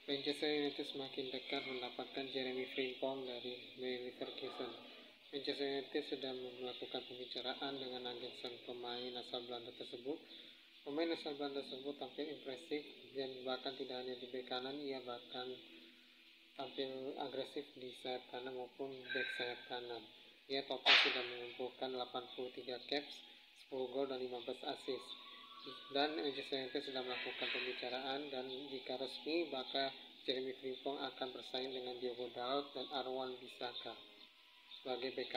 Manchester United semakin dekat mendapatkan Jeremy Frimpong dari Bayer Leverkusen. Manchester United sudah melakukan pembicaraan dengan agen sang pemain asal Belanda tersebut. Pemain asal Belanda tersebut tampil impresif dan bahkan tidak hanya di bek kanan, ia bahkan tampil agresif di sayap kanan maupun bek sayap kanan. Ia total sudah mengumpulkan 83 caps, 10 gol dan 15 assist. Dan Manchester United sudah melakukan pembicaraan, dan jika resmi maka Jeremy Frimpong akan bersaing dengan Diogo Dalot dan Aaron Wan-Bissaka sebagai bek